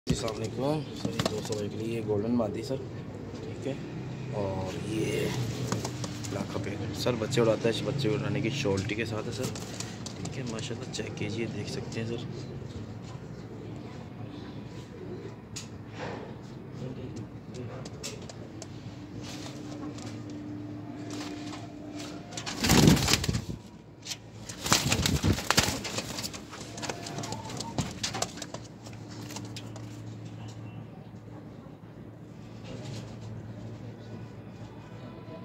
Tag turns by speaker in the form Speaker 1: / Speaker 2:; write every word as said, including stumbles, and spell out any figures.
Speaker 1: जी अस्सलाम वालेकुम सर, ये दो सौ के लिए ये गोल्डन बांधी सर, ठीक है। और ये लाख रुपये सर बच्चे उड़ाता है, बच्चे उड़ाने की शॉल्टी के साथ है सर, ठीक है। माशाल्लाह चेक कीजिए, देख सकते हैं सर।